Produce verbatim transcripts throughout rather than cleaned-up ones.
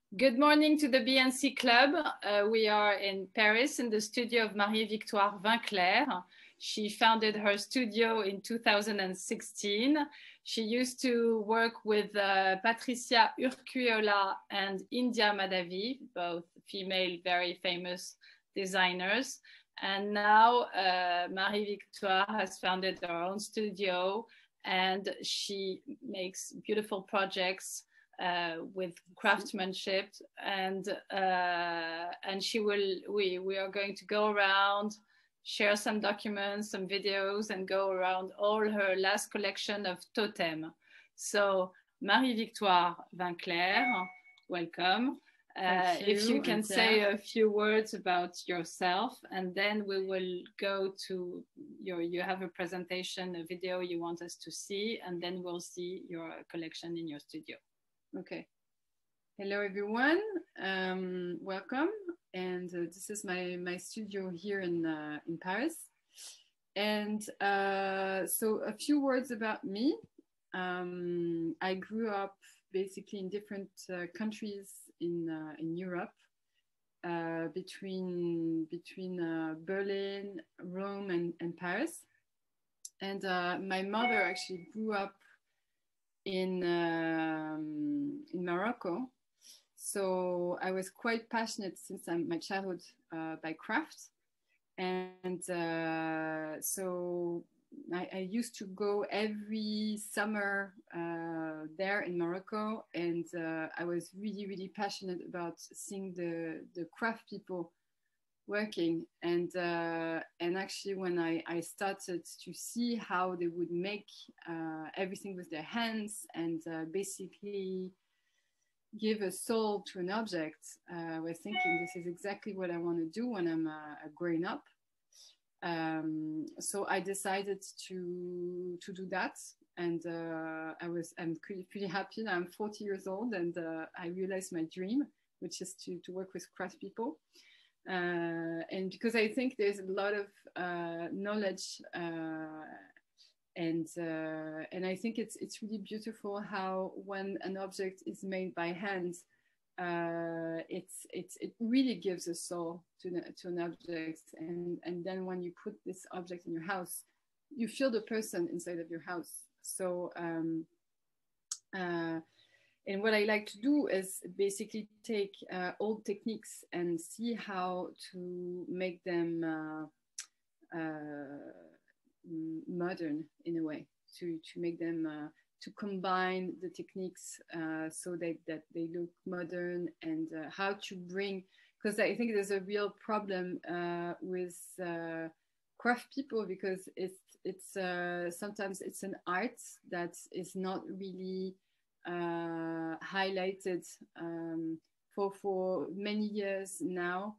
Good morning to the B N C Club. Uh, we are in Paris in the studio of Marie-Victoire Vinclair. She founded her studio in two thousand sixteen. She used to work with uh, Patricia Urquiola and India Madhavi, both female, very famous designers. And now uh, Marie-Victoire has founded her own studio and she makes beautiful projects Uh, with craftsmanship, and uh, and she will we we are going to go around, share some documents, some videos, and go around all her last collection of totem. So Marie-Victoire Vinclair, welcome. Uh, you. If you can say a few words about yourself, and then we will go to your, you have a presentation, a video you want us to see, and then we'll see your collection in your studio. Okay. Hello, everyone. Um, welcome. And uh, this is my, my studio here in, uh, in Paris. And uh, so a few words about me. Um, I grew up basically in different uh, countries in, uh, in Europe, uh, between, between uh, Berlin, Rome, and, and Paris. And uh, my mother actually grew up in um, in Morocco, so I was quite passionate since I'm, my childhood uh, by craft, and uh, so I, I used to go every summer uh, there in Morocco, and uh, I was really really passionate about seeing the the craft people working, and uh, and actually when I, I started to see how they would make uh, everything with their hands and uh, basically give a soul to an object, uh, I was thinking this is exactly what I want to do when I'm uh, growing up. Um, so I decided to to do that, and uh, I was I'm pretty, pretty happy. Now I'm forty years old, and uh, I realized my dream, which is to to work with craft people. Uh, and because I think there's a lot of uh, knowledge, uh, and uh, and I think it's it's really beautiful how when an object is made by hand, uh, it's it's it really gives a soul to the, to an object, and and then when you put this object in your house, you feel the person inside of your house. So. Um, uh, And what I like to do is basically take uh, old techniques and see how to make them uh, uh, modern in a way, to, to make them, uh, to combine the techniques uh, so that, that they look modern, and uh, how to bring, because I think there's a real problem uh, with uh, craft people, because it's, it's uh, sometimes it's an art that is not really Uh, highlighted um, for for many years now.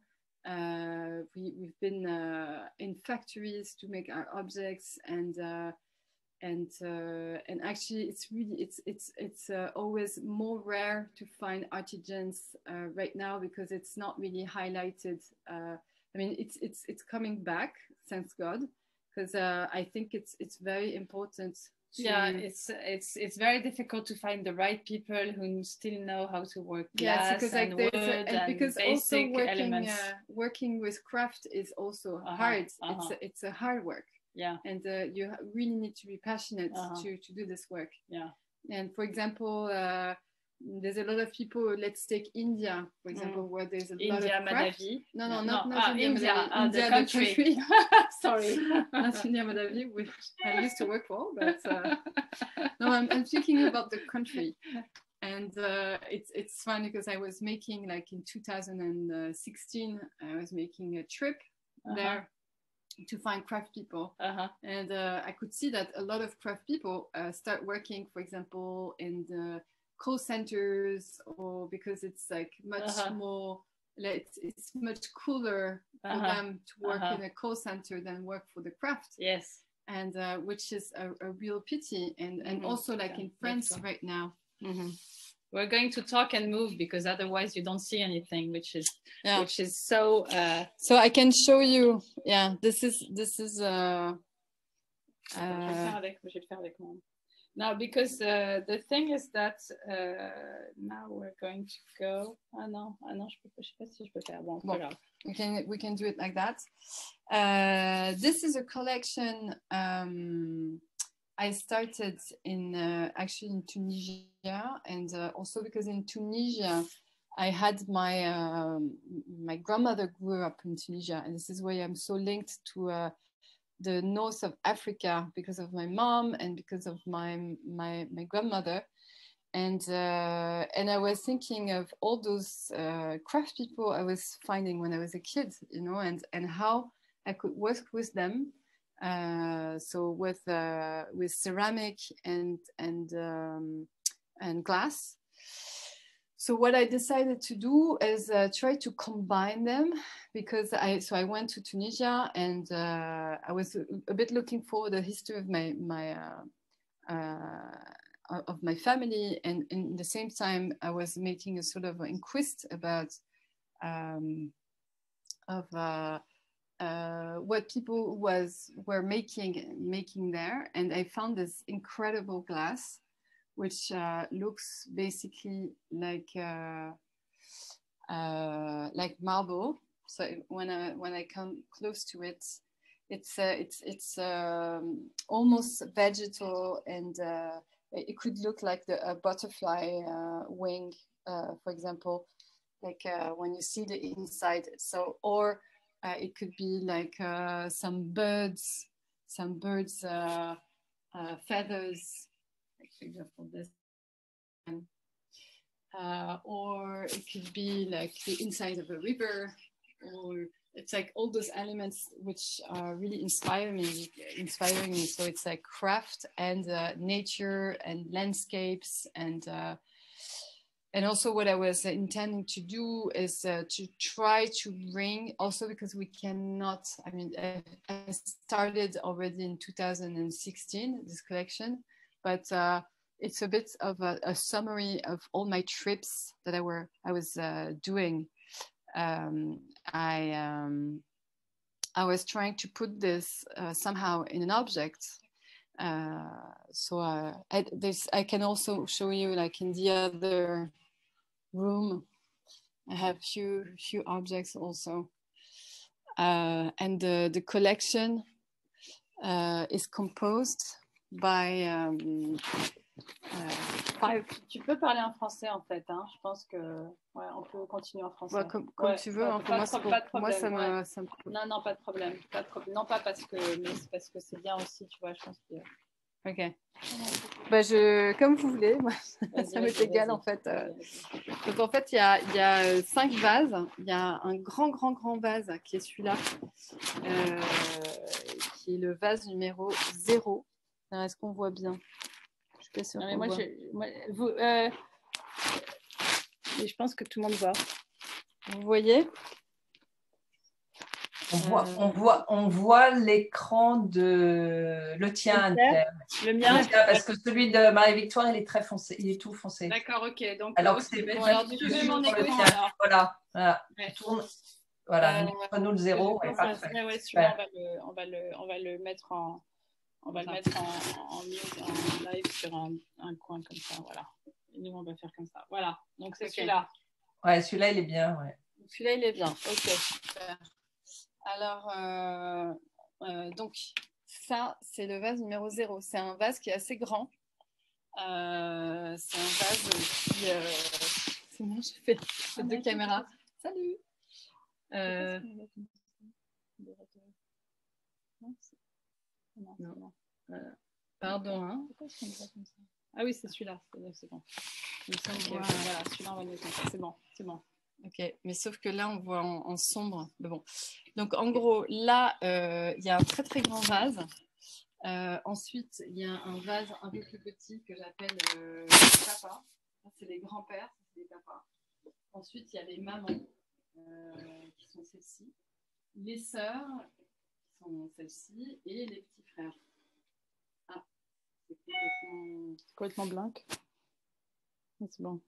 Uh, we, we've been uh, in factories to make our objects, and uh, and uh, and actually it's really it's it's it's uh, always more rare to find artisans uh, right now, because it's not really highlighted. Uh, I mean, it's it's it's coming back, thanks God, because uh, I think it's it's very important. To... Yeah, it's it's it's very difficult to find the right people who still know how to work glass, yes, because like and wood a, and, and because basic also working elements. Uh, working with craft is also uh-huh, hard. Uh-huh. It's a, it's a hard work. Yeah, and uh, you really need to be passionate uh-huh. to to do this work. Yeah, and for example. Uh, There's a lot of people. Let's take India, for example, mm. where there's a India, lot of craft. Madhavi. No, no, no, not, no. not Ah, India, India, Madhavi. uh, India, the country. The country. Sorry, not India Madhavi, which I used to work for. But uh, no, I'm, I'm thinking about the country, and uh, it's it's funny because I was making, like in two thousand sixteen, I was making a trip uh-huh. there to find craft people, uh-huh. and uh, I could see that a lot of craft people uh, start working, for example, in the call centers, or because it's like much uh-huh. more, like it's, it's much cooler for uh-huh. them to work uh-huh. in a call center than work for the craft. Yes, and uh, which is a, a real pity, and and mm-hmm. also like yeah. in France so. right now. Mm-hmm. We're going to talk and move, because otherwise you don't see anything, which is yeah. which is so. Uh... So I can show you. Yeah, this is this is. Uh, uh... No, because uh, the thing is that uh, now we're going to go. Ah non, ah non, je peux pas, je sais pas si je peux faire. Bon, c'est pas grave. We can we can do it like that. Uh, this is a collection um, I started in uh, actually in Tunisia, and uh, also because in Tunisia I had my um, my grandmother grew up in Tunisia, and this is why I'm so linked to uh, the north of Africa because of my mom and because of my my my grandmother. And uh, and I was thinking of all those uh, craft people I was finding when I was a kid, you know, and and how I could work with them. Uh, so with uh, with ceramic and and um, and glass. So what I decided to do is uh, try to combine them, because I so I went to Tunisia, and uh, I was a, a bit looking for the history of my my. Uh, uh, of my family, and in the same time I was making a sort of inquest about um, of uh, uh, what people was were making making there, and I found this incredible glass which uh, looks basically like uh, uh, like marble. So when I when I come close to it, it's uh, it's it's um, almost vegetal, and uh, it could look like the a butterfly uh, wing, uh, for example, like uh, when you see the inside. So, or uh, it could be like uh, some birds, some birds' uh, uh, feathers, like for example this one. Uh, or it could be like the inside of a river, or it's like all those elements which are really inspire me, inspiring me. So it's like craft and uh, nature and landscapes, and uh, and also what I was intending to do is uh, to try to bring, also because we cannot, I mean, I, I started already in two thousand sixteen, this collection, but uh, it's a bit of a, a summary of all my trips that I were I was uh, doing. Um, I um, I was trying to put this uh, somehow in an object. Uh, so uh, I, this I can also show you, like in the other room, I have few few objects also, uh, and the the collection uh, is composed by. Um, Euh, tu peux parler en français en fait, hein. Je pense que ouais, on peut continuer en français. Ouais, comme, comme ouais, tu veux, pas, hein, pour, pas, moi, de, pour, pas de pour moi ça me, ouais. ça me... Non, non, pas de problème, pas de problème. Non, pas parce que, mais c'est parce que c'est bien aussi, tu vois, je pense que... Ok. Bah, je, comme vous voulez, moi, ça m'est égal en fait. Vas-y, vas-y. Donc en fait, il y a, il y a cinq vases. Il y a un grand, grand, grand vase qui est celui-là, euh, qui est le vase numéro zéro. Est-ce qu'on voit bien? Je suis pas sûre. Non, mais moi, voit. Je, moi, vous, euh, mais je pense que tout le monde voit. Vous voyez? On voit, euh... on voit, on voit l'écran de le tien, le mien, le tien, parce que celui de Marie-Victoire, il est très foncé, il est tout foncé. D'accord, ok. Donc, alors okay, que c'est bon, alors suivez mon écran. Alors. Voilà, voilà. Ouais. Tu tournes. Voilà, euh, nous le zéro. Ouais, parfait. Ouais, celui-là, on va le, on va le, on va le mettre en, on va le mettre en, en mute, en live sur un, un coin comme ça, voilà. Et nous, on va faire comme ça. Voilà. Donc c'est okay. Celui-là. Ouais, celui-là, il est bien, ouais. Celui-là, il est bien. Ok. Super. Alors, euh, euh, donc, ça, c'est le vase numéro zéro. C'est un vase qui est assez grand. Euh, c'est un vase qui... Euh... C'est bon, je fais, je fais ah, deux caméras. Salut euh... Non, non, non. Euh, pardon, hein. Ah oui, c'est celui-là. C'est bon. Okay, voilà, voilà celui-là, on va le mettre comme ça. C'est bon, c'est bon. Ok, mais sauf que là, on voit en, en sombre. Mais bon. Donc, en gros, là, euh, il y a un très, très grand vase. Euh, ensuite, il y a un vase un peu plus petit que j'appelle euh, papa. C'est les grands-pères, c'est les papas. Ensuite, il y a les mamans, euh, qui sont celles-ci. Les sœurs, qui sont celles-ci. Et les petits frères. Ah, c'est complètement... complètement blanc. C'est bon.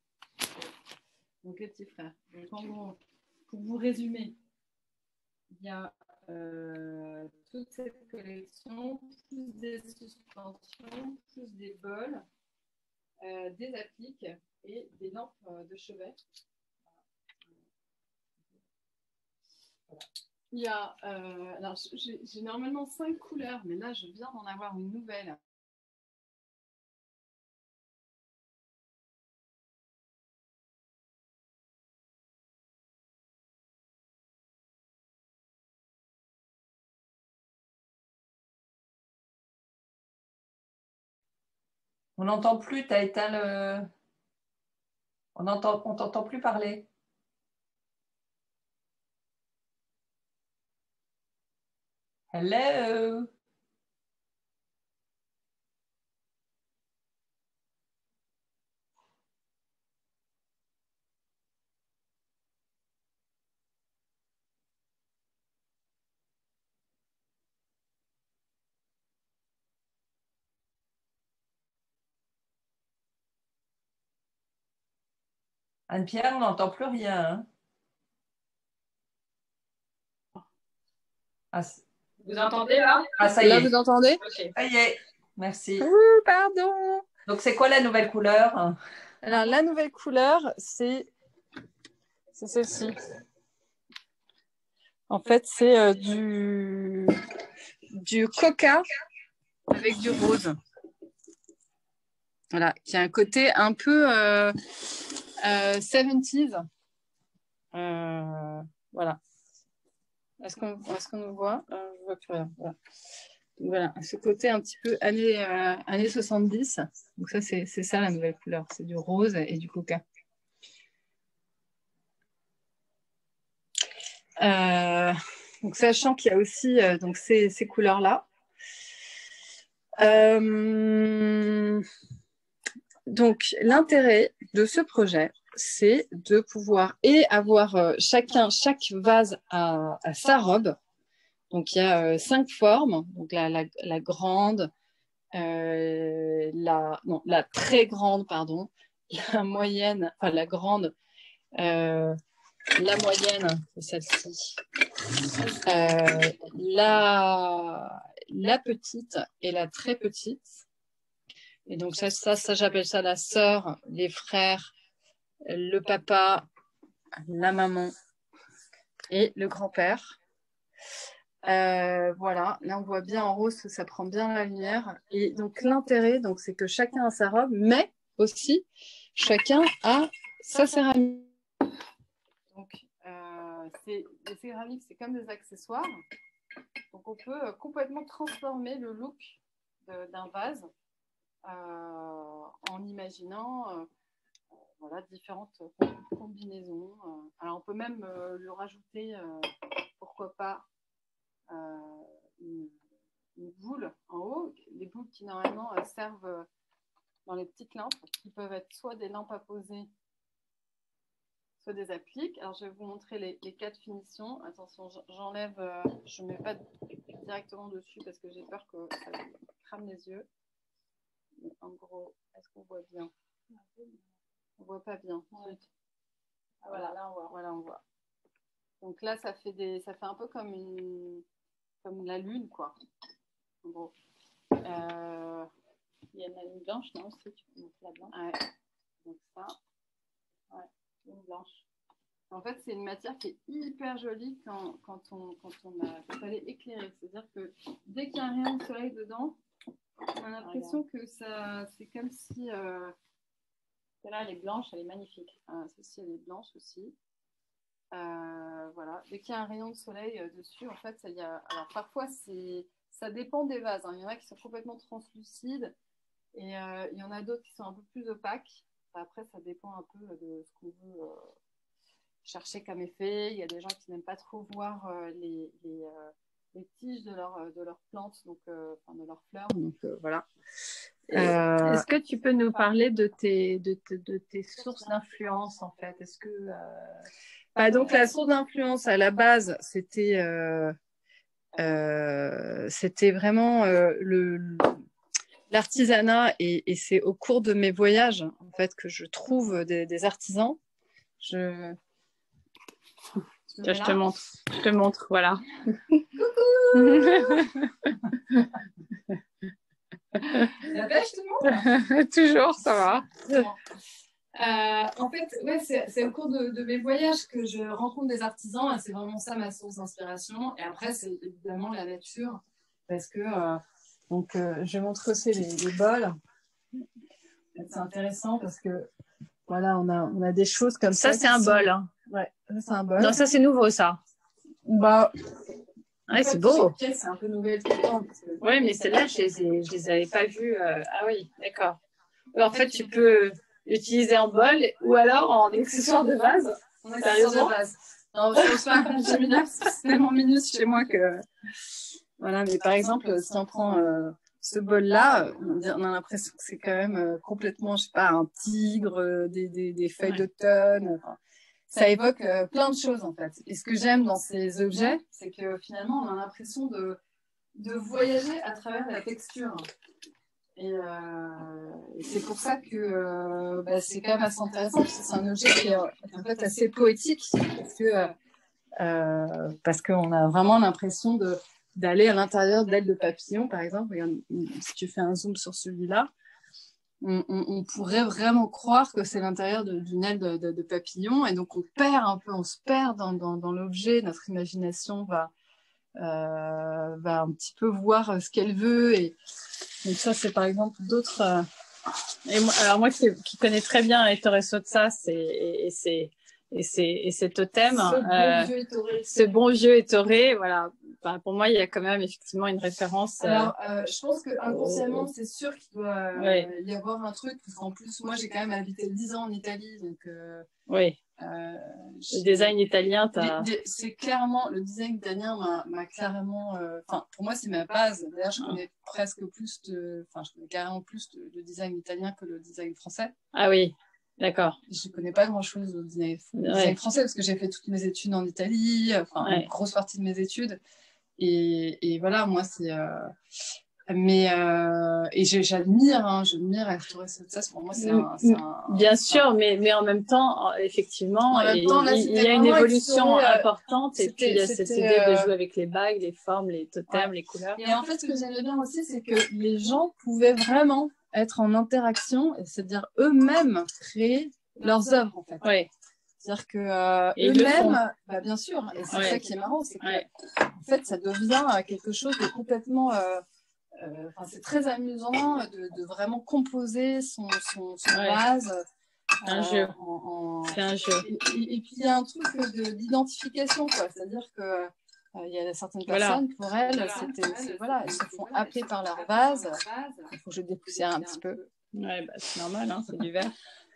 Donc, les petits frères. Donc, en gros, pour vous résumer, il y a euh, toute cette collection, plus des suspensions, plus des bols, euh, des appliques et des lampes de chevet. Voilà. Il y a, euh, alors j'ai normalement cinq couleurs, mais là je viens d'en avoir une nouvelle. On n'entend plus, tu as éteint le... On n'entend on t'entend plus parler. Hello. Anne-Pierre, on n'entend plus rien. Hein. Ah, vous entendez là? Ah, ça y là, est. vous entendez? Okay. Ça y est. Merci. Ouh, pardon. Donc, c'est quoi la nouvelle couleur? Alors, la nouvelle couleur, c'est celle-ci. En fait, c'est euh, du... du coca avec du rose. Voilà, qui a un côté un peu euh, euh, soixante-dix. Euh, voilà. Est-ce qu'on est-ce qu'on nous voit? euh, Je vois plus rien. Voilà. Donc, voilà, ce côté un petit peu années, euh, années soixante-dix. Donc ça, c'est ça la nouvelle couleur. C'est du rose et du coca. Euh, donc sachant qu'il y a aussi euh, donc ces, ces couleurs-là. Euh, donc l'intérêt de ce projet, c'est de pouvoir et avoir euh, chacun, chaque vase à, à sa robe. Donc il y a euh, cinq formes, donc la, la, la grande, euh, la, non, la très grande, pardon, la moyenne, enfin la grande, euh, la moyenne, c'est celle-ci, euh, la, la petite et la très petite. Et donc ça, ça, ça j'appelle ça la sœur, les frères, le papa, la maman et le grand-père. Euh, voilà, là on voit bien en rose que ça prend bien la lumière. Et donc l'intérêt, donc c'est que chacun a sa robe, mais aussi chacun a sa céramique. Donc euh, les céramiques, c'est comme des accessoires. Donc on peut euh, complètement transformer le look d'un vase euh, en imaginant euh, voilà, différentes combinaisons. Alors on peut même euh, lui rajouter, euh, pourquoi pas, euh, une, une boule en haut, les boules qui normalement euh, servent euh, dans les petites lampes, qui peuvent être soit des lampes à poser, soit des appliques. Alors je vais vous montrer les, les quatre finitions. Attention, j'enlève, euh, je ne mets pas directement dessus parce que j'ai peur que ça crame les yeux. Mais en gros, est-ce qu'on voit bien? On voit pas bien. Ouais. Ah, voilà, là on voit. Voilà, on voit. Donc là, ça fait des, ça fait un peu comme une, comme la lune, quoi. En gros. Euh, il y en a une blanche, non aussi, tu peux montrer la blanche. Ouais. Donc ça, ouais, une blanche. En fait, c'est une matière qui est hyper jolie quand, quand on, quand on a, quand elle est éclairée. C'est-à-dire que dès qu'il y a un rayon de soleil dedans, on a l'impression que ça, c'est comme si. Euh, Celle-là, elle est blanche, elle est magnifique. Ah, celle-ci, elle est blanche aussi. Euh, voilà. Dès qu'il y a un rayon de soleil euh, dessus, en fait, ça y a. Alors parfois, c'est, ça dépend des vases. Hein. Il y en a qui sont complètement translucides et euh, il y en a d'autres qui sont un peu plus opaques. Après, ça dépend un peu de ce qu'on veut euh, chercher comme effet. Il y a des gens qui n'aiment pas trop voir euh, les, les, euh, les tiges de leurs de leur plantes, donc euh, enfin, de leurs fleurs. Donc euh, voilà. Euh, Est-ce que tu peux nous parler de tes, de, de, de tes sources d'influence, en fait? Est-ce que euh... bah, donc la source d'influence à la base, c'était euh, euh, c'était vraiment euh, le l'artisanat et, et c'est au cours de mes voyages en fait que je trouve des, des artisans. Je Je, je te montre. Je te montre, voilà. Coucou. La pêche, tout le monde? Toujours, ça va. Bon. Euh, en fait, ouais, c'est au cours de, de mes voyages que je rencontre des artisans et c'est vraiment ça ma source d'inspiration. Et après, c'est évidemment la nature parce que euh, donc euh, je montre aussi les, les bols. C'est intéressant parce que voilà, on a on a des choses comme ça. Ça, c'est un sont... bol. Hein. Ouais, ça c'est un bol. Non, ça c'est nouveau, ça. Bah. Ouais, c'est beau. C'est un peu nouvelle tout le temps. Que... Oui, mais celles-là, je les ai, je les avais pas vues. Euh... Ah oui, d'accord. En, en fait, tu peux l'utiliser en bol ou alors en accessoire de vase. En accessoire de vase. Non, je pense pas comme Gemina, c'est tellement minus chez moi que. Voilà, mais par exemple, si on prend euh, ce bol-là, on a l'impression que c'est quand même euh, complètement, je sais pas, un tigre, euh, des, des, des feuilles ouais. d'automne. Enfin, ça évoque euh, plein de choses en fait. Et ce que j'aime dans ces objets, c'est que finalement, on a l'impression de, de voyager à travers la texture. Et, euh, et c'est pour ça que euh, bah, c'est quand même assez intéressant parce que c'est un objet qui est en fait assez poétique parce que euh, parce qu'on a vraiment l'impression de d'aller à l'intérieur d'ailes de papillon, par exemple. Regarde, si tu fais un zoom sur celui-là, on, on, on pourrait vraiment croire que c'est l'intérieur d'une aile de, de, de papillon, et donc on perd un peu, on se perd dans, dans, dans l'objet. Notre imagination va euh, va un petit peu voir ce qu'elle veut. Et donc ça, c'est par exemple d'autres. Euh... Et moi, alors moi qui, qui connais très bien Ettore Sozza, c'est et, et c'est et c'est et ces totems. Ce bon euh, vieux Ettore. Ce bon vieux Ettore, voilà. Enfin, pour moi, il y a quand même effectivement une référence. Alors, euh, je pense que inconsciemment, c'est sûr qu'il doit euh, ouais. y avoir un truc, parce qu'en plus, moi, j'ai quand même habité dix ans en Italie, donc. Euh, oui. Euh, le design italien, c'est clairement le design italien m'a clairement. Enfin, euh, pour moi, c'est ma base. D'ailleurs, je connais ah. presque plus de. Enfin, je connais carrément plus de, de design italien que le design français. Ah oui. D'accord. Je ne connais pas grand-chose au design, ouais. design français parce que j'ai fait toutes mes études en Italie, enfin ouais. une grosse partie de mes études. Et, et voilà, moi, c'est. Euh... Mais euh... et j'admire, hein, j'admire Ettore Sozza. Pour moi, c'est un, un. Bien sûr, un... mais mais en même temps, effectivement, en même temps, là, il, il y a une évolution exploré, importante. Et puis il y a cette idée euh... de jouer avec les bagues, les formes, les totems, ouais. les couleurs. Et en fait, ce que j'aimais bien aussi, c'est que les gens pouvaient vraiment être en interaction, c'est-à-dire eux-mêmes créer leurs œuvres, en fait. Ouais. C'est-à-dire que euh, eux-mêmes, bah, bien sûr, et c'est ouais. ça qui est marrant, c'est que ouais. en fait, ça devient quelque chose de complètement. Euh, euh, c'est très amusant de, de vraiment composer son, son, son ouais. base. Un euh, jeu. En, en... C'est un jeu. Et, et, et puis il y a un truc d'identification, quoi. C'est-à-dire que euh, il y a certaines personnes, voilà. pour elles, voilà. voilà, elles se font happer par leur vase. Il faut que je dépoussière un petit peu. Ouais, bah, c'est normal, hein, c'est du verre.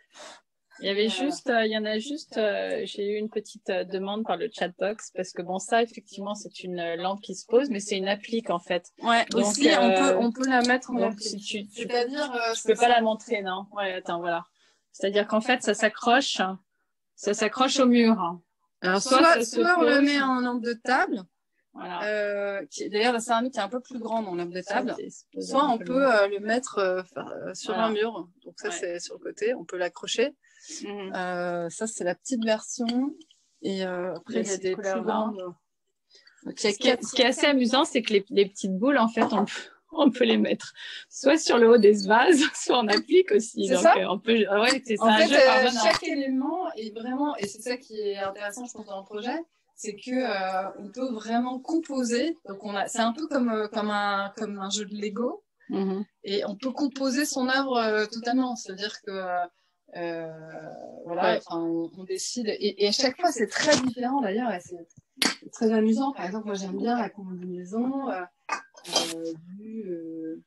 Il y avait juste, euh, il y en a juste, euh, j'ai eu une petite euh, demande par le chatbox parce que bon, ça, effectivement, c'est une euh, lampe qui se pose, mais c'est une applique en fait. Ouais, donc, aussi, euh, on peut, on peut la mettre en applique. Si tu, tu, C'est-à-dire, euh, je peux pas la montrer, non. Ouais, attends, voilà. C'est-à-dire qu'en fait, ça s'accroche, ça s'accroche au mur. Alors, soit, soit, soit on le met en lampe de table. Voilà. Euh, D'ailleurs, la céramique est un peu plus grande en lampe de table. Soit on peut euh, le mettre euh, sur voilà. un mur. Donc ça, ouais. c'est sur le côté. On peut l'accrocher. Mmh. Euh, ça, c'est la petite version. Et euh, après, il y a des plus grandes. Okay. Ce, qui est, ce qui est assez amusant, c'est que les, les petites boules, en fait, on, on peut les mettre soit sur le haut des vases, soit on applique aussi. C'est ça. Euh, on peut, ouais, c'est en fait, euh, chaque élément est vraiment, et c'est ça qui est intéressant, je pense, dans le projet, c'est que euh, on peut vraiment composer. Donc, on a, c'est un peu comme euh, comme un comme un jeu de Lego, mmh. et on peut composer son œuvre euh, totalement. C'est-à-dire que Euh, voilà, ouais. enfin, on, on décide et, et à chaque fois c'est très différent d'ailleurs et c'est très amusant. Par exemple, moi j'aime bien la combinaison euh, euh, du, euh,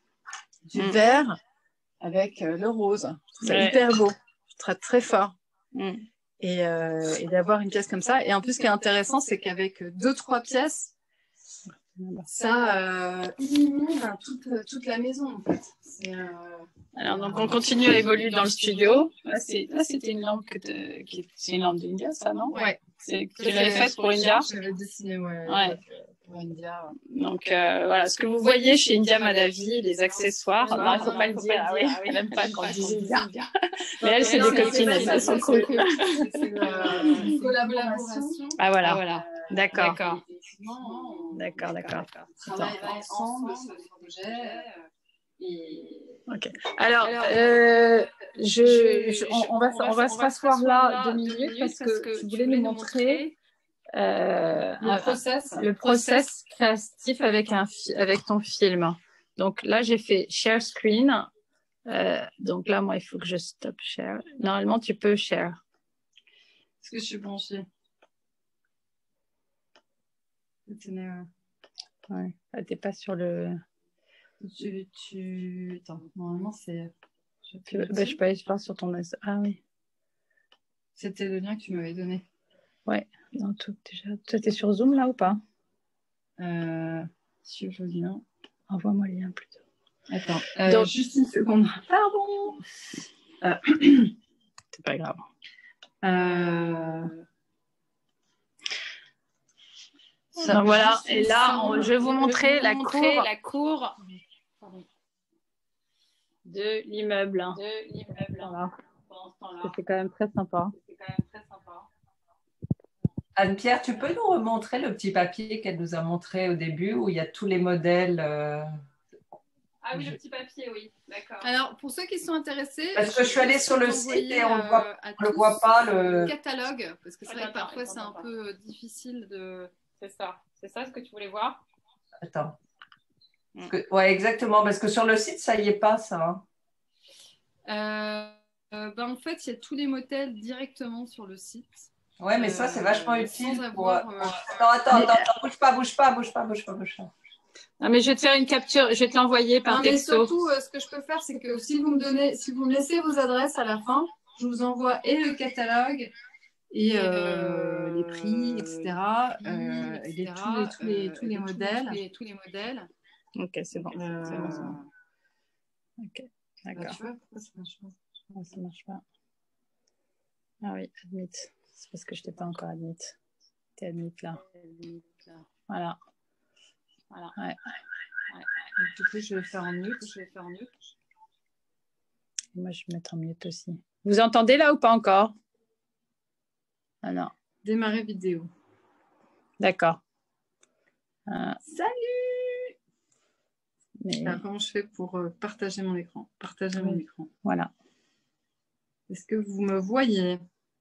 du mm. vert avec euh, le rose. Je trouve ça ouais. hyper beau, je trouve très fort. Mm. Et, euh, et d'avoir une pièce comme ça. Et en plus, ce qui est intéressant, c'est qu'avec deux trois pièces, ça euh, illumine toute, toute la maison en fait. Euh... Alors donc on continue à évoluer dans le studio. Là c'était une lampe que c'est une lampe d'India, ça non? Ouais. Tu l'avais faite pour India? Je l'avais dessinée, ouais. Ouais. pour India. Donc euh, voilà, ce que vous voyez chez India Madavi, les accessoires, non, il ne faut pas le dire, ah, oui, oui, même pas quand on dit India. Mais elles, c'est des copines, elles sont cool. C'est une collaboration. Ah voilà, Ah, voilà. d'accord. D'accord. D'accord, d'accord. On travaille ensemble sur des projets. Et... Ok. Alors, euh, je, je, on, on va, on va se rasseoir là deux minutes parce que tu voulais nous montrer euh, le process, le process créatif avec un avec ton film. Donc là, j'ai fait share screen. Euh, donc là, moi, il faut que je stop share. Normalement, tu peux share. Est-ce que je suis branchée? Ouais. Ah, t'es pas sur le. Tu, tu... Attends, normalement, c'est... Je, tu veux... bah, je peux aller voir sur ton... Ah oui. C'était le lien que tu m'avais donné. Ouais, dans tout, déjà. Toi, t'es sur Zoom, là, ou pas? euh, Sur le lien. Envoie-moi le lien, plutôt. Attends, euh, Donc... juste une seconde. Pardon. Euh... C'est pas grave. Euh... Ça, donc voilà, et là, on, je vais vous montrer, la, cour la cour de l'immeuble. De l'immeuble. Voilà. C'était quand même très sympa. Quand même très sympa. Anne-Pierre, tu peux nous remontrer le petit papier qu'elle nous a montré au début où il y a tous les modèles euh... Ah oui, le petit papier, oui, d'accord. Alors, pour ceux qui sont intéressés... Parce que je suis allée sur le site et on ne voit, le voit pas, le... catalogue, parce que c'est vrai que parfois, c'est un peu difficile de... C'est ça, c'est ça ce que tu voulais voir? Attends. Mm. Que... Ouais, exactement, parce que sur le site, ça y est pas, ça. Hein. Euh, euh, ben, en fait, il y a tous les modèles directement sur le site. Ouais, mais ça, c'est vachement euh, utile. Pour... Avoir, euh... Attends, attends, mais... attends, bouge pas, bouge pas, bouge pas, bouge pas, bouge pas. Non, mais je vais te faire une capture, je vais te l'envoyer par non, texto. Mais surtout, euh, ce que je peux faire, c'est que si vous me donnez, si vous me laissez vos adresses à la fin, je vous envoie et le catalogue et euh, les prix, et cetera. Euh, et les, tous les, tous les, tous les modèles. Tous les, tous les modèles. Ok, c'est bon. Euh... C'est bon, c'est bon. Ok, d'accord. Bah, tu vois, pourquoi ça marche pas? Non, ça marche pas. Ah oui, admit. C'est parce que je t'ai pas encore admit. T'es admit là. Voilà. Voilà. Ouais. Ouais. Donc, du coup, je vais faire en mute. Je vais faire en mute. Moi, je vais mettre en mute aussi. Vous entendez là ou pas encore? Ah non. Démarrer vidéo. D'accord. Euh... Salut. Mais... Alors, comment je fais pour euh, partager mon écran? Partager oui. mon écran. Voilà. Est-ce que vous me voyez?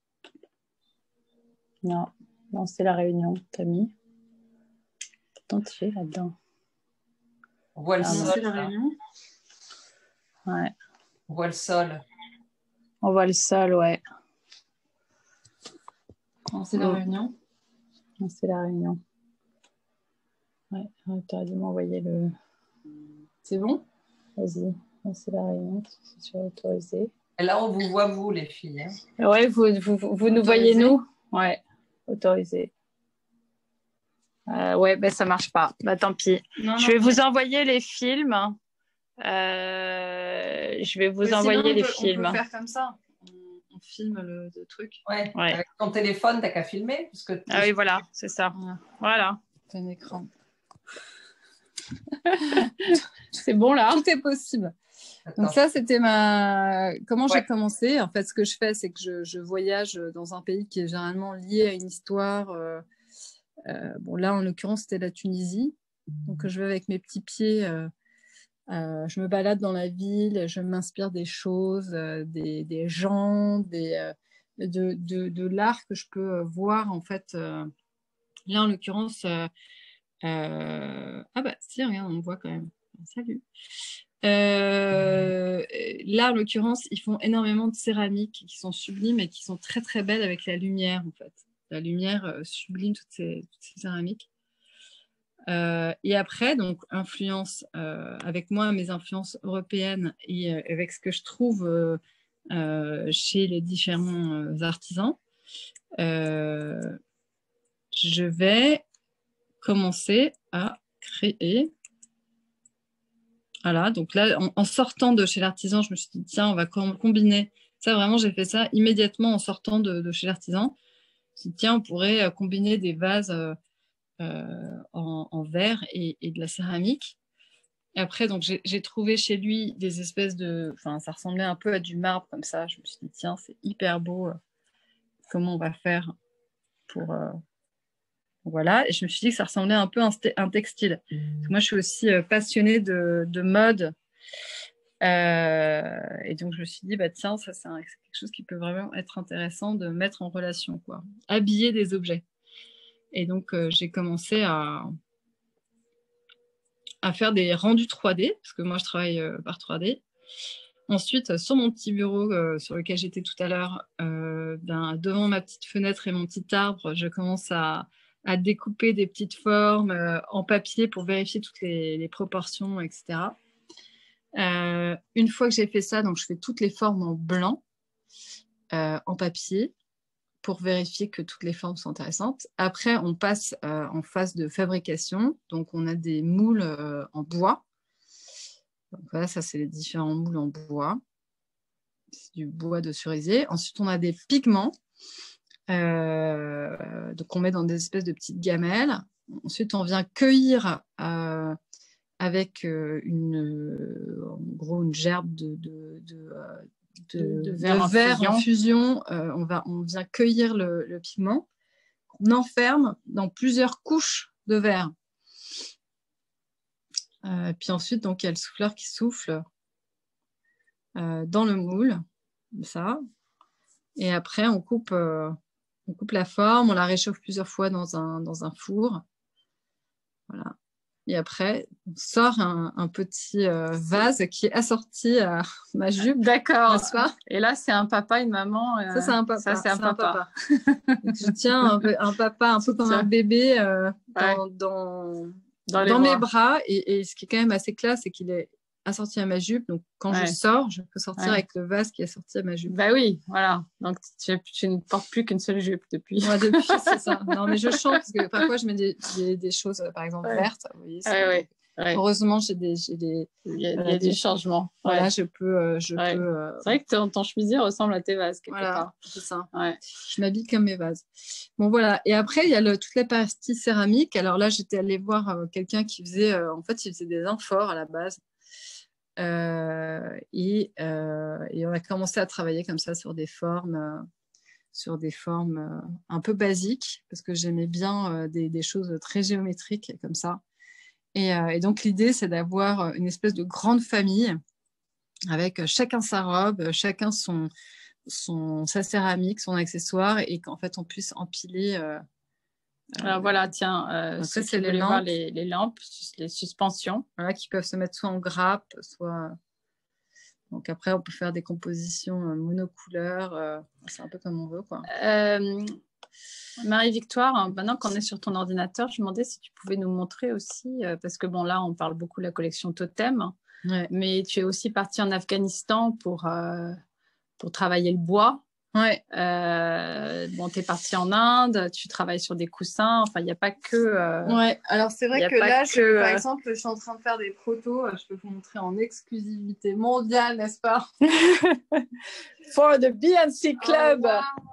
Non. Non, c'est la réunion. T'as mis? Pourtant, tu es là-dedans. On voit le ah, sol. C'est la réunion? Ouais. On voit le sol. On voit le sol, ouais. C'est la réunion? C'est la réunion. Ouais, tu aurais dû m'envoyer le... C'est bon? Vas-y, c'est la réunion, c'est sur autorisé. Et là, on vous voit, vous, les filles. Hein. Ouais, vous, vous, vous, vous nous voyez, nous? Ouais, autorisé. Euh, ouais, ben ça marche pas. Bah tant pis. Non, je non, vais non. vous envoyer les films. Euh, je vais vous Mais envoyer sinon, les peut, films. On peut faire comme ça. On, on filme le, le truc. Ouais. ouais. Avec ton téléphone, t'as qu'à filmer. Parce que ah oui, voilà, c'est ça. Ouais. Voilà. C'est un écran. C'est bon là. Tout est possible. Attends. Donc ça, c'était ma... Comment ouais. j'ai commencé. En fait, ce que je fais, c'est que je, je voyage dans un pays qui est généralement lié à une histoire. Euh, euh, bon, là, en l'occurrence, c'était la Tunisie. Donc, je vais avec mes petits pieds. Euh, euh, je me balade dans la ville. Je m'inspire des choses, euh, des, des gens, des, euh, de, de, de l'art que je peux voir. En fait, euh, là, en l'occurrence... Euh, Euh... Ah bah si, regarde, on me voit quand même. Salut. Euh... Là, en l'occurrence, ils font énormément de céramiques qui sont sublimes et qui sont très très belles avec la lumière en fait. La lumière euh, sublime toutes ces, toutes ces céramiques. Euh... Et après, donc influence euh, avec moi, mes influences européennes et euh, avec ce que je trouve euh, euh, chez les différents euh, artisans, euh... je vais commencer à créer. Voilà, donc là, en, en sortant de chez l'artisan, je me suis dit, tiens, on va combiner. Ça, vraiment, j'ai fait ça immédiatement en sortant de, de chez l'artisan. Je me suis dit, tiens, on pourrait combiner des vases euh, euh, en, en verre et, et de la céramique. Et après, donc, j'ai, j'ai trouvé chez lui des espèces de... Enfin, ça ressemblait un peu à du marbre comme ça. Je me suis dit, tiens, c'est hyper beau. Comment on va faire pour... Euh... Voilà. Et je me suis dit que ça ressemblait un peu à un, un textile. Mmh. Moi, je suis aussi euh, passionnée de, de mode. Euh, et donc, je me suis dit, bah, tiens, ça, c'est, un, c'est quelque chose qui peut vraiment être intéressant de mettre en relation, quoi. Habiller des objets. Et donc, euh, j'ai commencé à... à faire des rendus trois D, parce que moi, je travaille euh, par trois D. Ensuite, sur mon petit bureau euh, sur lequel j'étais tout à l'heure, euh, ben, devant ma petite fenêtre et mon petit arbre, je commence à, à découper des petites formes euh, en papier pour vérifier toutes les, les proportions, et cetera. Euh, une fois que j'ai fait ça, donc je fais toutes les formes en blanc, euh, en papier, pour vérifier que toutes les formes sont intéressantes. Après, on passe euh, en phase de fabrication. Donc, on a des moules euh, en bois. Donc, voilà, ça, c'est les différents moules en bois. C'est du bois de cerisier. Ensuite, on a des pigments. Euh, donc, on met dans des espèces de petites gamelles. Ensuite, on vient cueillir euh, avec euh, une, euh, en gros, une gerbe de, de, de, de, de, de verre, en, verre fusion. en fusion. Euh, on, va, on vient cueillir le, le pigment. On enferme dans plusieurs couches de verre. Euh, puis ensuite, donc, il y a le souffleur qui souffle euh, dans le moule, comme ça. Et après, on coupe, euh, on coupe la forme, on la réchauffe plusieurs fois dans un, dans un four. Voilà. Et après, on sort un, un petit euh, vase qui est assorti à ma jupe. D'accord. Et là, c'est un papa, une maman. Euh... Ça, c'est un papa. Ça, c'est un, un papa. papa. Donc, je tiens un, un papa un peu comme un bébé euh, dans, ouais. dans, dans, dans bras. mes bras. Et, et ce qui est quand même assez classe, c'est qu'il est assorti à ma jupe. Donc, quand ouais. je sors, je peux sortir ouais. avec le vase qui est assorti à ma jupe. Bah oui, voilà. Donc, tu, tu ne portes plus qu'une seule jupe depuis. Ouais, depuis, c'est ça. Non, mais je change parce que parfois, je mets des, des, des choses, par exemple, ouais. vertes. Vous voyez, ouais, ouais. Ouais. Heureusement, j'ai des, j'ai des, il y a, voilà, il y a des, des changements. Voilà, ouais. je peux, euh, je ouais. peux. Euh... C'est vrai que ton, ton chemisier ressemble à tes vases quelque voilà, part. c'est ça. Ouais. Je m'habille comme mes vases. Bon voilà. Et après, il y a le, toute la partie céramique. Alors là, j'étais allée voir euh, quelqu'un qui faisait, euh, en fait, il faisait des amphores à la base. Euh, et, euh, et on a commencé à travailler comme ça sur des formes, euh, sur des formes euh, un peu basiques parce que j'aimais bien euh, des, des choses très géométriques comme ça. Et, euh, et donc, l'idée, c'est d'avoir une espèce de grande famille avec chacun sa robe, chacun son, son, sa céramique, son accessoire et qu'en fait, on puisse empiler. Euh, Alors, euh, voilà, tiens, euh, ça, c'est les lampes. Voir les, les lampes, les suspensions. Voilà, qui peuvent se mettre soit en grappe, soit... Donc, après, on peut faire des compositions monocouleurs. Euh, c'est un peu comme on veut, quoi. Euh... Marie-Victoire, maintenant qu'on est sur ton ordinateur, je me demandais si tu pouvais nous montrer aussi, euh, parce que bon là on parle beaucoup de la collection Totem, ouais. mais tu es aussi partie en Afghanistan pour, euh, pour travailler le bois. Ouais. Euh, bon, tu es partie en Inde, tu travailles sur des coussins, enfin il n'y a pas que... Euh, ouais, alors c'est vrai que là, que, je, par exemple, je suis en train de faire des protos, je peux vous montrer en exclusivité mondiale, n'est-ce pas? For the B N C Club. Oh, wow.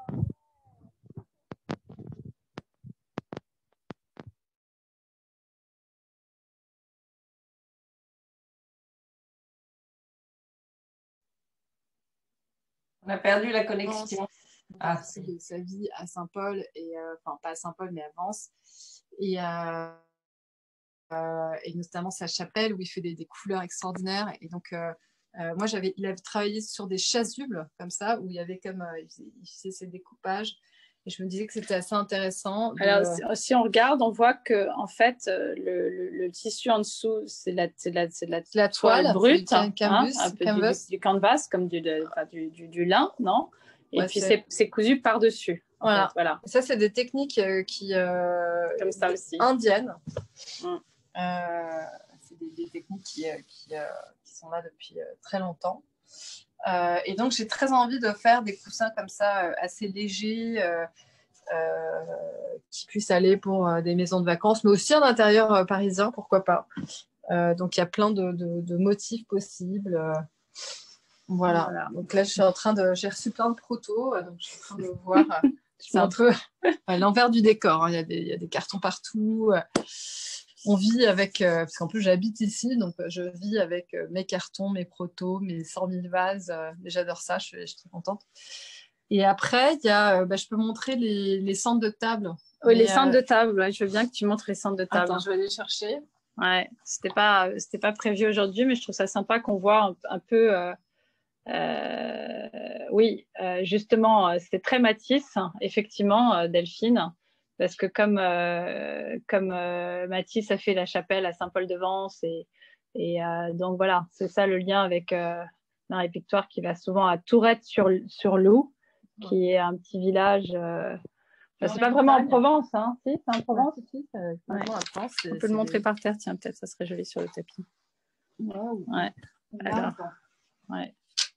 On a perdu la connexion. Ah, c'est de sa vie à Saint-Paul, et euh, enfin pas à Saint-Paul, mais à Vence, et, euh, euh, et notamment sa chapelle où il fait des, des couleurs extraordinaires. Et donc, euh, euh, moi, j'avais, il avait travaillé sur des chasubles comme ça, où il y avait comme, euh, il, faisait, il faisait ses découpages. Et je me disais que c'était assez intéressant. De... Alors, si, si on regarde, on voit que en fait, le, le, le tissu en dessous, c'est la, c'est la, c'est la, la toile, toile brute, du, canvas, hein, un peu canvas. Du, du canvas, comme du, de, enfin, du, du, du lin, non? Et ouais, puis, c'est, c'est cousu par-dessus. Voilà. En fait, voilà. Et ça, c'est des techniques euh, qui, euh, comme ça aussi. indiennes. Mm. Euh, c'est des, des techniques qui, euh, qui, euh, qui sont là depuis euh, très longtemps. Euh, et donc, j'ai très envie de faire des coussins comme ça, euh, assez légers, euh, euh, qui puissent aller pour euh, des maisons de vacances, mais aussi en intérieur euh, parisien, pourquoi pas. Euh, donc, il y a plein de, de, de motifs possibles. Euh, voilà. voilà. Donc là, je suis en train de... J'ai reçu plein de protos, euh, donc je suis en train de voir... Euh, C'est un peu l'envers du décor. Hein. Il y a des, il y a des cartons partout. On vit avec, euh, parce qu'en plus j'habite ici, donc euh, je vis avec euh, mes cartons, mes protos, mes cent mille vases. Euh, et j'adore ça, je suis, je suis très contente. Et après, il y a, euh, bah, je peux montrer les, les centres de table. Oui, mais, les centres euh... de table. Ouais, je veux bien que tu montres les centres de table. Attends, je vais aller chercher. Ouais, c'était pas, c'était pas prévu aujourd'hui, mais je trouve ça sympa qu'on voit un, un peu. Euh, euh, oui, euh, justement, c'est très Matisse, effectivement, euh, Delphine. Parce que comme, euh, comme euh, Matisse a fait la chapelle à Saint-Paul-de-Vence, et, et euh, donc voilà, c'est ça le lien avec euh, Marie-Victoire qui va souvent à Tourette-sur-Loup, qui est un petit village. Euh, enfin, c'est pas vraiment en Provence, hein. Si, c'est en Provence aussi. Ouais. Ouais. France, on peut le montrer des... par terre, tiens, peut-être, ça serait joli sur le tapis. Wow. Ouais. Alors, ouais.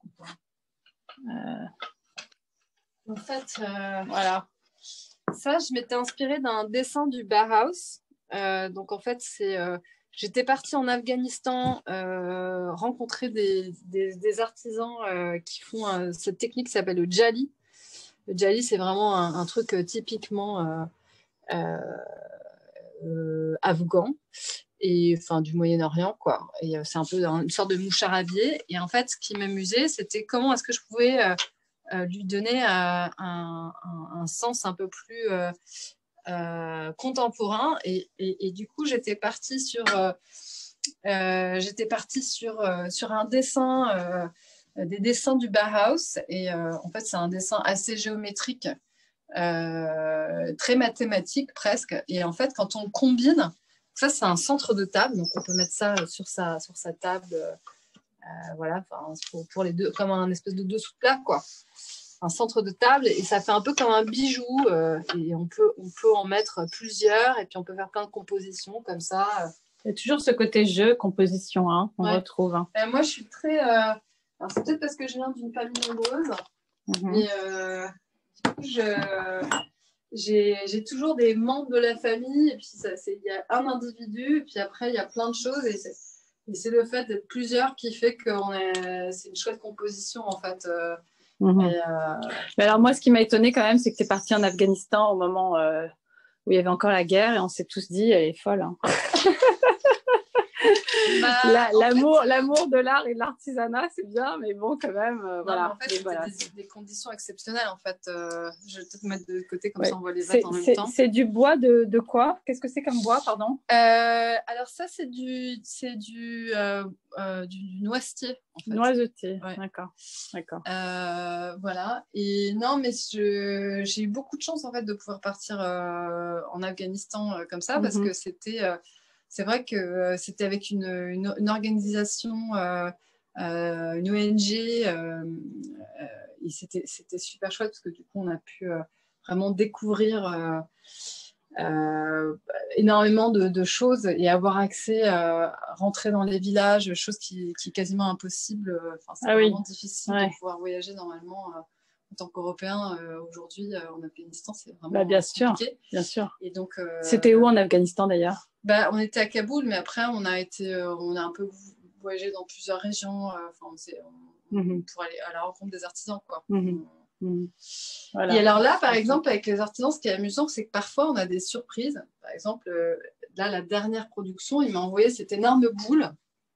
Euh... En fait, euh... voilà. Ça, je m'étais inspirée d'un dessin du Bauhaus. Euh, donc, en fait, c'est, euh, j'étais partie en Afghanistan euh, rencontrer des, des, des artisans euh, qui font euh, cette technique qui s'appelle le Djali. Le Djali, c'est vraiment un, un truc euh, typiquement euh, euh, euh, afghan et enfin du Moyen-Orient, quoi. Et euh, c'est un peu une sorte de moucharabier. Et en fait, ce qui m'amusait, c'était comment est-ce que je pouvais euh, Euh, lui donner euh, un, un, un sens un peu plus euh, euh, contemporain et, et, et du coup j'étais partie sur euh, euh, j'étais partie sur, euh, sur un dessin euh, des dessins du Bauhaus et euh, en fait c'est un dessin assez géométrique euh, très mathématique presque et en fait quand on combine ça c'est un centre de table donc on peut mettre ça sur sa, sur sa table euh, voilà pour, pour les deux comme un espèce de dessous de plat quoi un centre de table et ça fait un peu comme un bijou euh, et on peut, on peut en mettre plusieurs et puis on peut faire plein de compositions comme ça. Il y a toujours ce côté jeu, composition, hein, on ouais. retrouve. Hein. Euh, moi, je suis très... Euh... Alors, c'est peut-être parce que je viens d'une famille nombreuse, mm-hmm. mais euh, du coup, je... j'ai, j'ai toujours des membres de la famille et puis ça, c'est... il y a un individu et puis après, il y a plein de choses et c'est, et c'est le fait d'être plusieurs qui fait que on est... c'est une chouette composition en fait. Euh... Mmh. Et euh... Mais alors moi, ce qui m'a étonnée quand même, c'est que tu es partie en Afghanistan au moment euh, où il y avait encore la guerre et on s'est tous dit, elle est folle. Hein. Bah, la, l'amour, fait, l'amour de l'art et de l'artisanat, c'est bien, mais bon, quand même, euh, non, voilà. En fait, c'était voilà, des, des conditions exceptionnelles, en fait. Euh, je vais peut-être mettre de côté, comme ouais. ça on voit les c'est, en même c'est, temps. C'est du bois de, de quoi ? Qu'est-ce que c'est comme bois, pardon ? euh, Alors ça, c'est du, c'est du, euh, euh, du, du noisetier, en fait. Noisetier, ouais. d'accord. d'accord. Euh, voilà. Et non, mais je, j'ai eu beaucoup de chance, en fait, de pouvoir partir euh, en Afghanistan euh, comme ça, mm-hmm. parce que c'était... Euh, c'est vrai que euh, c'était avec une, une, une organisation, euh, euh, une O N G, euh, euh, et c'était, c'était super chouette parce que du coup, on a pu euh, vraiment découvrir euh, euh, énormément de, de choses et avoir accès à rentrer dans les villages, chose qui, qui est quasiment impossible. Enfin, c'est ah vraiment oui. difficile ouais. de pouvoir voyager normalement. Euh, en tant qu'Européen, euh, aujourd'hui, euh, en Afghanistan, c'est vraiment bah, bien compliqué. Sûr, bien sûr. Et donc, euh, c'était où en Afghanistan d'ailleurs ? Bah, on était à Kaboul, mais après, on a, été, euh, on a un peu voyagé dans plusieurs régions euh, on, on, mm-hmm. pour aller à la rencontre des artisans. Quoi. Mm-hmm. Mm-hmm. Voilà. Et alors là, par exemple, avec les artisans, ce qui est amusant, c'est que parfois, on a des surprises. Par exemple, euh, là, la dernière production, il m'a envoyé cette énorme boule.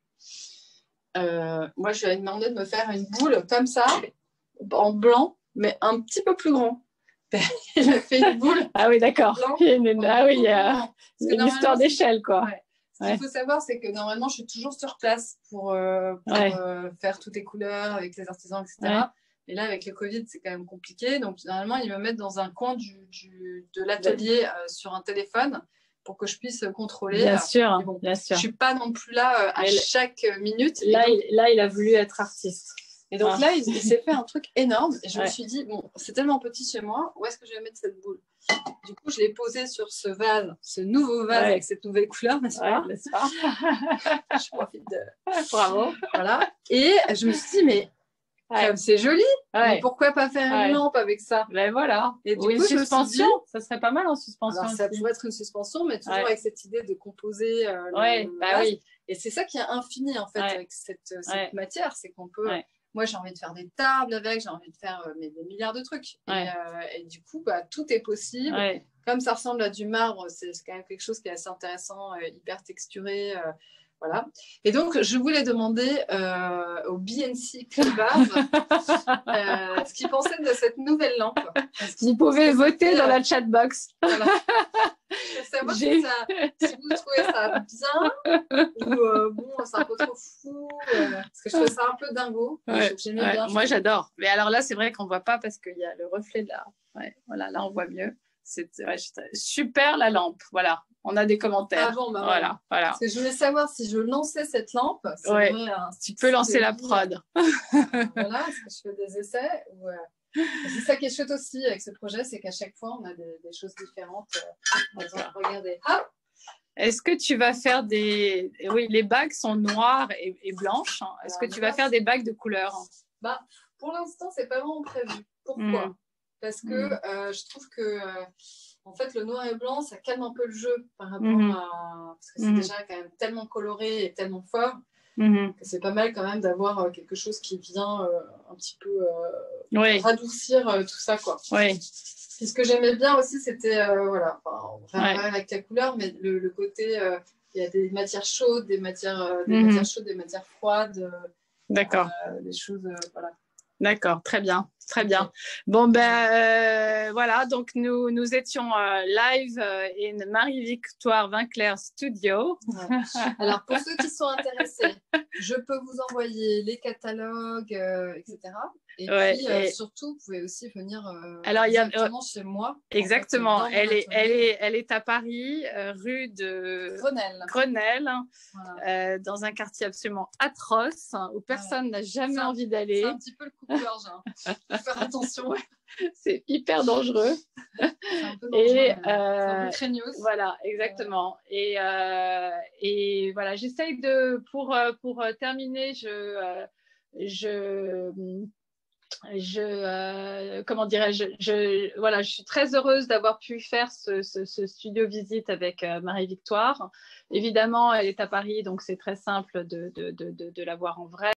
Euh, moi, je lui ai demandé de me faire une boule comme ça, en blanc, mais un petit peu plus grand. Il a fait une boule. Ah oui, d'accord. Il y a une, ah oui, il y a une histoire d'échelle, quoi. Ouais. Ce qu'il ouais. faut savoir, c'est que normalement, je suis toujours sur place pour, euh, pour ouais. euh, faire toutes les couleurs avec les artisans, et cetera. Ouais. Et là, avec le Covid, c'est quand même compliqué. Donc, normalement, ils me mettent dans un coin du, du, de l'atelier euh, sur un téléphone pour que je puisse contrôler. Bien sûr, bon, bien sûr. Je ne suis pas non plus là euh, à Mais chaque minute. Là, donc, il, là, il a voulu être artiste. Et donc ah. là, il, il s'est fait un truc énorme. Et je ouais. me suis dit, bon, c'est tellement petit chez moi, où est-ce que je vais mettre cette boule ? Du coup, je l'ai posée sur ce vase, ce nouveau vase ouais. avec cette nouvelle couleur, n'est-ce pas ? Ouais, n'est-ce pas ? Je profite de... Bravo. Voilà. Et je me suis dit, mais ouais. comme c'est joli, ouais. mais pourquoi pas faire une ouais. lampe avec ça ? Ben voilà. Et du Ou coup, une suspension. Dit, ça serait pas mal en suspension. Alors, ça aussi. pourrait être une suspension, mais toujours ouais. avec cette idée de composer euh, ouais, le, le bah vase. Oui. Et c'est ça qui est infini, en fait, ouais. avec cette, cette ouais. matière, c'est qu'on peut... Ouais. moi, j'ai envie de faire des tables avec, j'ai envie de faire euh, mais des milliards de trucs. Ouais. Et, euh, et du coup, bah, tout est possible. Ouais. Comme ça ressemble à du marbre, c'est quand même quelque chose qui est assez intéressant, euh, hyper texturé. Euh, voilà. Et donc, je voulais demander euh, au B N C Clubbers euh, ce qu'ils pensaient de cette nouvelle lampe. Vous pouvez voter dans la chat box. Voilà. Je veux savoir si, ça, si vous trouvez ça bien ou euh, bon, c'est un peu trop fou. Euh, parce que je trouvais ça un peu dingo. Ouais, J'aimais ouais, bien. moi, j'adore. Mais alors là, c'est vrai qu'on ne voit pas parce qu'il y a le reflet de la. Ouais, voilà, là, on voit mieux. C'est ouais, super la lampe. Voilà, on a des commentaires. Ah bon, bah, voilà, voilà. Parce que je voulais savoir si je lançais cette lampe. Ouais. Vrai, hein, tu peux lancer la prod. Voilà, parce que je fais des essais. Ouais. C'est ça qui est chouette aussi avec ce projet, c'est qu'à chaque fois, on a des, des choses différentes. Par exemple, regardez. Hop. Est-ce que tu vas faire des... Oui, les bagues sont noires et, et blanches. Est-ce que tu vas faire des bagues de couleur? Bah, pour l'instant, c'est pas vraiment prévu. Pourquoi? Mm. Parce que mm. euh, je trouve que euh, en fait, le noir et blanc, ça calme un peu le jeu par rapport mm. à... Parce que c'est mm. déjà quand même tellement coloré et tellement fort. Mm-hmm. C'est pas mal quand même d'avoir euh, quelque chose qui vient euh, un petit peu euh, oui. radoucir euh, tout ça, quoi. Oui. Et ce que j'aimais bien aussi, c'était, euh, voilà, enfin, on va ouais. avec la couleur, mais le, le côté, euh, il y a des matières chaudes, des matières, euh, des, mm-hmm. matières chaudes, des matières froides. Euh, D'accord. Euh, des choses, euh, voilà. D'accord, très bien, très bien. Okay. Bon, ben euh, voilà, donc nous, nous étions euh, live euh, in Marie-Victoire Vinclair Studio. Ouais. Alors, pour ceux qui sont intéressés, je peux vous envoyer les catalogues, euh, et cetera. Et ouais, puis, euh, et... surtout, vous pouvez aussi venir euh, Alors, il y a, directement chez moi. Exactement, en fait, elle, est, elle, est, elle est à Paris, euh, rue de Grenelle, Grenelle voilà. euh, dans un quartier absolument atroce, où personne ouais. n'a jamais envie d'aller. C'est un petit peu le coupe-gorge, hein. Faut faire attention. C'est hyper dangereux. C'est un peu dangereux. Et, euh, c'est un peu craignos. Voilà, exactement. Ouais. Et, euh, et voilà, j'essaye de, pour, pour terminer, je... Euh, je Je, euh, comment dirais-je, je, voilà, je suis très heureuse d'avoir pu faire ce, ce, ce studio visite avec euh, Marie-Victoire. Évidemment, elle est à Paris, donc c'est très simple de, de, de, de, de la voir en vrai.